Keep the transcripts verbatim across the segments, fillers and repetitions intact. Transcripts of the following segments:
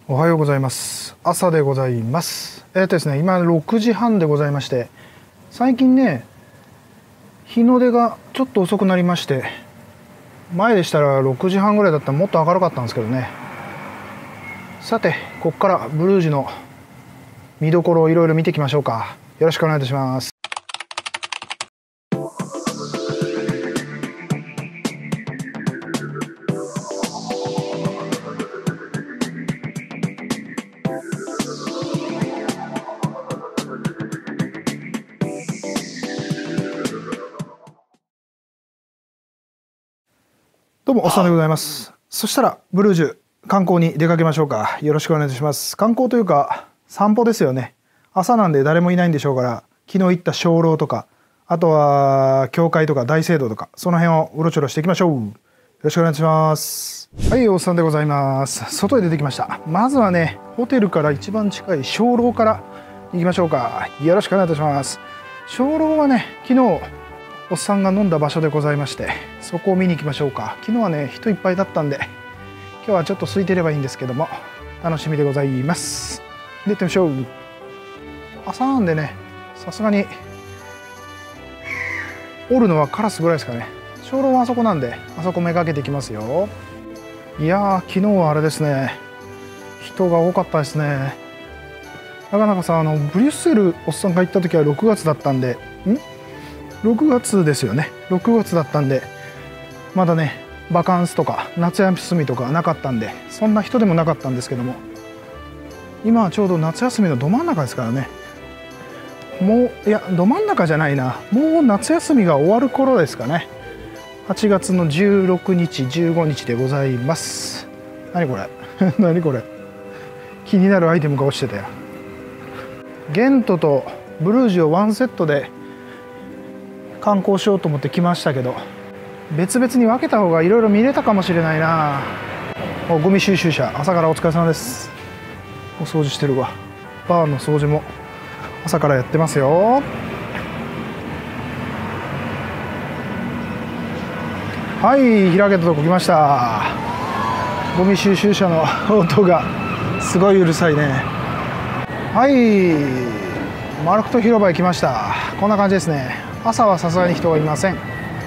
おはようございます。朝でございます。えー、っとですね、今ろくじはんでございまして、最近ね、日の出がちょっと遅くなりまして、前でしたらろくじはんぐらいだったらもっと明るかったんですけどね。さて、ここからブルージュの見どころをいろいろ見ていきましょうか。よろしくお願いいたします。どうもおっさんでございます。そしたらブルージュ観光に出かけましょうか。よろしくお願いいたします。観光というか散歩ですよね。朝なんで誰もいないんでしょうから、昨日行った鐘楼とか、あとは教会とか大聖堂とか、その辺をうろちょろしていきましょう。よろしくお願いします。はい、おっさんでございます。外へ出てきました。まずはね、ホテルから一番近い鐘楼から行きましょうか。よろしくお願いいたします。鐘楼はね、昨日おっさんが飲んだ場所でございまして、そこを見に行きましょうか。昨日はね、人いっぱいだったんで、今日はちょっと空いてればいいんですけども、楽しみでございます。で、行ってみましょう。朝なんでね、さすがにおるのはカラスぐらいですかね。鐘楼はあそこなんで、あそこめがけていきますよ。いやー、昨日はあれですね、人が多かったですね。なかなかさ、あのブリュッセルおっさんが行った時はろくがつだったんで、んろくがつですよね。ろくがつだったんで、まだねバカンスとか夏休みとかなかったんで、そんな人でもなかったんですけども、今はちょうど夏休みのど真ん中ですからね。もういやど真ん中じゃないな、もう夏休みが終わる頃ですかね。はちがつのじゅうろくにちじゅうごにちでございます。何これ何これ、気になるアイテムが落ちてたよ。ゲントとブルージュをワンセットで観光しようと思って来ましたけど、別々に分けた方がいろいろ見れたかもしれないな。お、ゴミ収集車、朝からお疲れ様です。お掃除してるわ。バーの掃除も朝からやってますよ。はい、開けたとこ来ました。ゴミ収集車の音がすごいうるさいね。はい、マルクト広場へ来ました。こんな感じですね。朝はさすがに人がいません。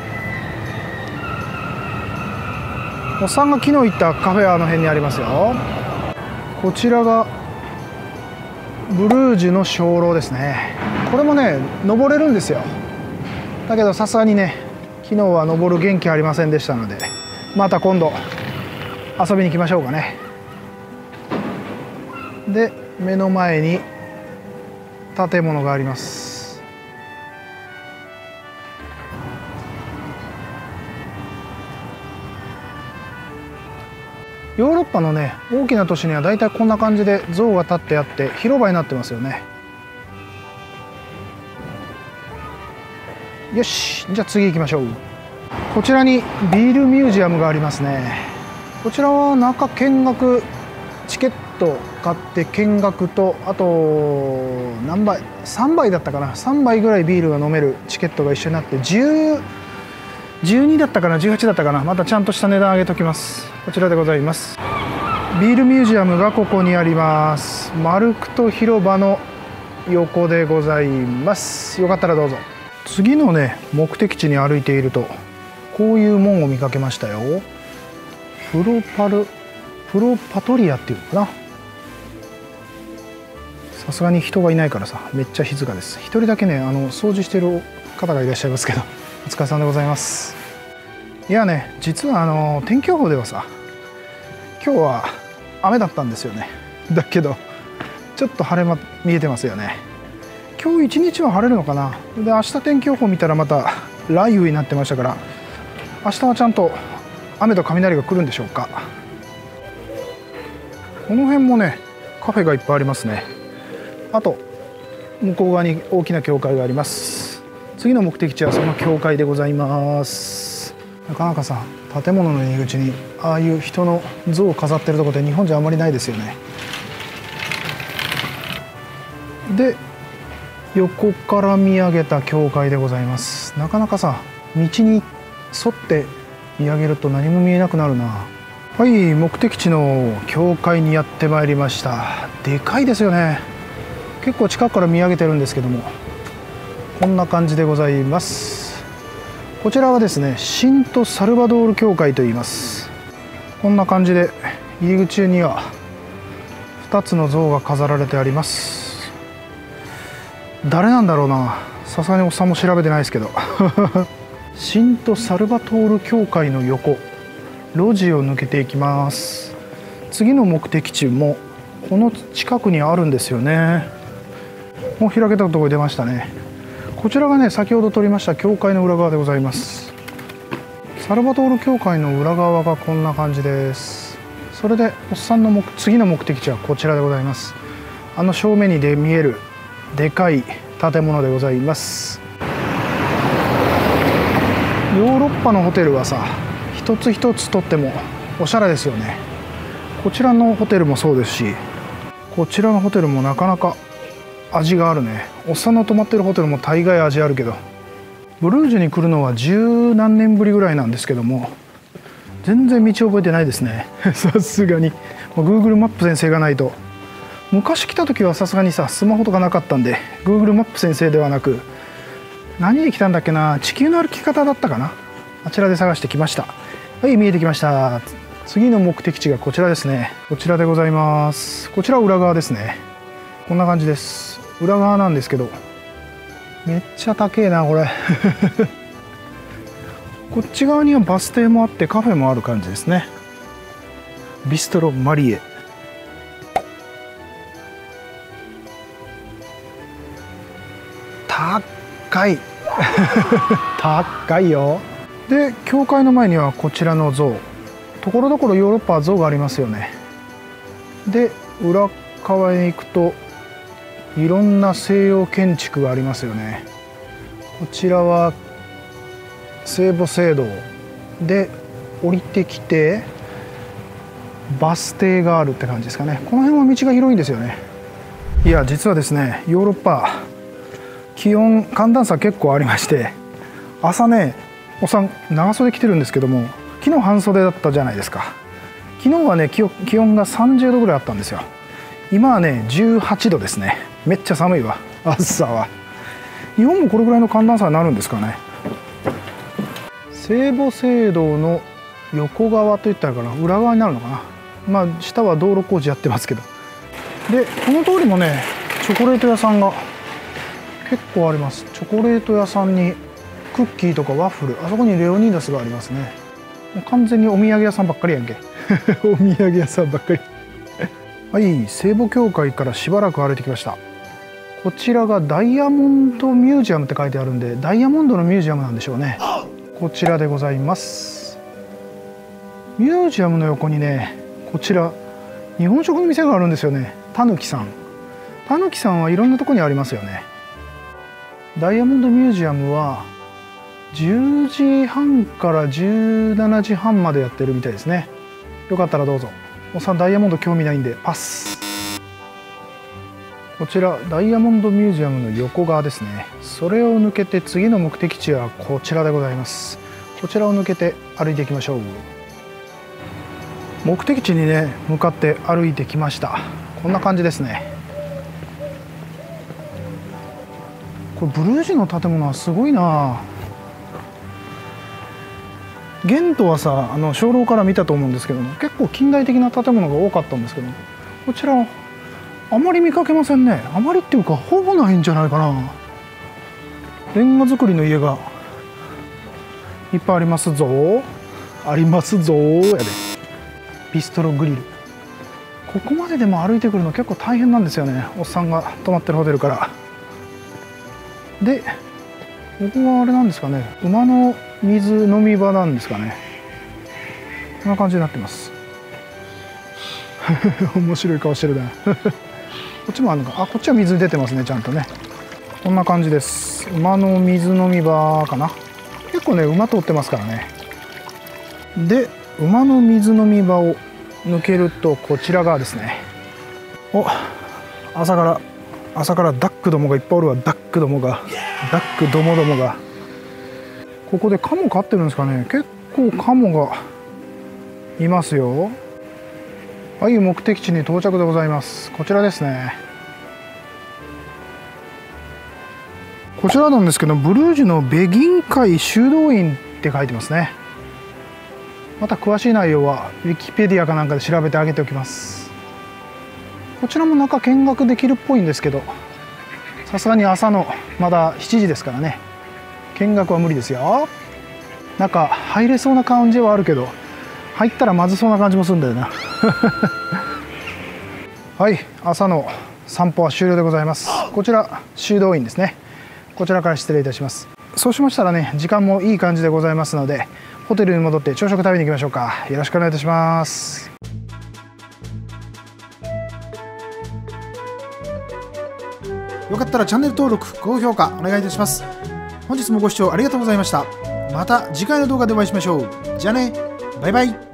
おっさんが昨日行ったカフェはあの辺にありますよ。こちらがブルージュの鐘楼ですね。これもね登れるんですよ。だけどさすがにね、昨日は登る元気ありませんでしたので、また今度遊びに行きましょうかね。で、目の前に建物があります。ヨーロッパのね大きな都市にはだいたいこんな感じで像が立ってあって広場になってますよね。よし、じゃあ次行きましょう。こちらにビールミュージアムがありますね。こちらは中見学、チケット買って見学と、あと何杯さんばいだったかな、さんばいぐらいビールが飲めるチケットが一緒になってじゅう、じゅうにだったかなじゅうはちだったかな。またちゃんとした値段上げときます。こちらでございます。ビールミュージアムがここにあります。マルクト広場の横でございます。よかったらどうぞ。次のね目的地に歩いているとこういう門を見かけましたよ。プロパルプロパトリアっていうのかな。さすがに人がいないからさ、めっちゃ静かです。一人だけねあの掃除してる方がいらっしゃいますけど、お疲れ様でございます。いやね、実はあの天気予報ではさ、今日は雨だったんですよね。だけどちょっと晴れ間見えてますよね。今日一日は晴れるのかな。で、明日天気予報見たらまた雷雨になってましたから、明日はちゃんと雨と雷が来るんでしょうか。この辺もねカフェがいっぱいありますね。あと向こう側に大きな教会があります。次の目的地はその教会でございます。なかなかさ、建物の入り口にああいう人の像を飾ってるところって日本じゃあんまりないですよね。で、横から見上げた教会でございます。なかなかさ、道に沿って見上げると何も見えなくなるな。 はい、目的地の教会にやってまいりました。でかいですよね。結構近くから見上げてるんですけども、こんな感じでございます。こちらはですね、シント・サルバドール教会と言います。こんな感じで入り口にはふたつの像が飾られてあります。誰なんだろうな、さすがにおっさんも調べてないですけどシント・サルバトール教会の横、路地を抜けていきます。次の目的地もこの近くにあるんですよね。もう開けたところに出ましたね。こちらがね、先ほど撮りました教会の裏側でございます。サルバトール教会の裏側がこんな感じです。それでおっさんの目次の目的地はこちらでございます。あの正面にで見えるでかい建物でございます。ヨーロッパのホテルはさ、一つ一つとってもおしゃれですよね。こちらのホテルもそうですし、こちらのホテルもなかなか味があるね。おっさんの泊まってるホテルも大概味あるけど、ブルージュに来るのは十何年ぶりぐらいなんですけども、全然道覚えてないですねさすがに Google マップ先生がないと。昔来た時はさすがにさ、スマホとかなかったんで Google マップ先生ではなく、何で来たんだっけな、地球の歩き方だったかな、あちらで探してきました。はい、見えてきました。次の目的地がこちらですね。こちらでございます。こちら裏側ですね。こんな感じです。裏側なんですけど、めっちゃ高えなこれこっち側にはバス停もあってカフェもある感じですね。ビストロマリエ。高い高いよ。で、教会の前にはこちらの像、ところどころヨーロッパは像がありますよね。で、裏側に行くといろんな西洋建築がありますよね。こちらは聖母聖堂で、降りてきてバス停があるって感じですかね。この辺は道が広いんですよね。いや、実はですね、ヨーロッパ気温寒暖差結構ありまして、朝ね、おっさん長袖着てるんですけども、昨日半袖だったじゃないですか。昨日はね、気温がさんじゅうどぐらいあったんですよ。今はねじゅうはちどですね。めっちゃ寒いわ、朝は。日本もこれぐらいの寒暖差になるんですかね。聖母聖堂の横側といったらかな、裏側になるのかな。まあ下は道路工事やってますけど。で、この通りもね、チョコレート屋さんが結構あります。チョコレート屋さんにクッキーとかワッフル、あそこにレオニーダスがありますね。もう完全にお土産屋さんばっかりやんけお土産屋さんばっかりはい、聖母教会からしばらく歩いてきました。こちらがダイヤモンドミュージアムって書いてあるんで、ダイヤモンドのミュージアムなんでしょうね。こちらでございます。ミュージアムの横にね、こちら日本食の店があるんですよね。たぬきさん。たぬきさんはいろんなとこにありますよね。ダイヤモンドミュージアムはじゅうじはんからじゅうしちじはんまでやってるみたいですね。よかったらどうぞ。おっさんダイヤモンド興味ないんでパス。こちらダイヤモンドミュージアムの横側ですね。それを抜けて次の目的地はこちらでございます。こちらを抜けて歩いていきましょう。目的地にね向かって歩いてきました。こんな感じですね。これブルージュの建物はすごいな。ゲントはさ、あの鐘楼から見たと思うんですけども、結構近代的な建物が多かったんですけど、こちらあまり見かけませんね。あまりっていうかほぼないんじゃないかな。レンガ造りの家がいっぱいありますぞ。ありますぞやで。ビストログリル。ここまででも歩いてくるの結構大変なんですよね。おっさんが泊まってるホテルから。で、ここはあれなんですかね。馬の水飲み場なんですかね。こんな感じになってます面白い顔してるなこっちもあるのか。あ、こっちは水出てますね、ちゃんとね。こんな感じです。馬の水飲み場かな。結構ね、馬通ってますからね。で、馬の水飲み場を抜けるとこちら側ですね。お、朝から朝からダックどもがいっぱいおるわ。ダックどもがダックどもどもがここでカモ飼ってるんですかね。結構カモがいますよ。はい、目的地に到着でございます。こちらですね。こちらなんですけど、ブルージュのベギン会修道院って書いてますね。また詳しい内容はウィキペディアかなんかで調べてあげておきます。こちらも中見学できるっぽいんですけど、さすがに朝のまだしちじですからね、見学は無理ですよ。中入れそうな感じはあるけど、入ったらまずそうな感じもするんだよなはい、朝の散歩は終了でございます。こちら修道院ですね。こちらから失礼いたします。そうしましたらね、時間もいい感じでございますので、ホテルに戻って朝食食べに行きましょうか。よろしくお願いいたします。よかったらチャンネル登録、高評価お願いいたします。本日もご視聴ありがとうございました。また次回の動画でお会いしましょう。じゃあね、バイバイ。